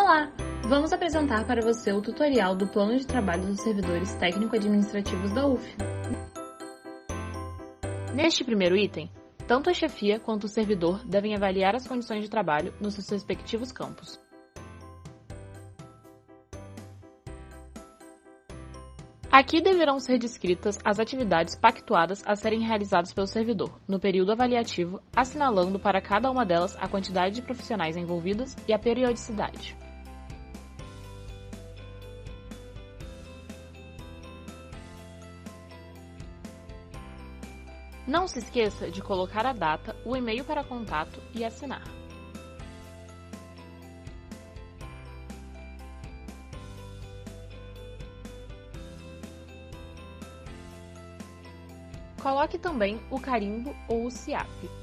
Olá! Vamos apresentar para você o tutorial do Plano de Trabalho dos Servidores Técnico-Administrativos da UF. Neste primeiro item, tanto a chefia quanto o servidor devem avaliar as condições de trabalho nos seus respectivos campos. Aqui deverão ser descritas as atividades pactuadas a serem realizadas pelo servidor, no período avaliativo, assinalando para cada uma delas a quantidade de profissionais envolvidos e a periodicidade. Não se esqueça de colocar a data, o e-mail para contato e assinar. Coloque também o carimbo ou o CIAP.